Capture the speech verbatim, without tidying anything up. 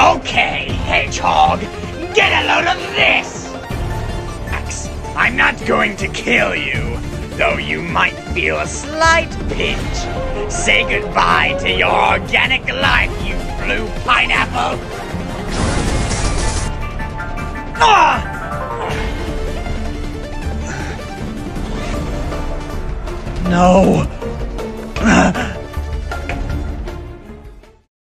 Okay, Hedgehog, get a load of this! Max, I'm not going to kill you, though you might feel a slight pinch. Say goodbye to your organic life, you blue pineapple! Ah! No!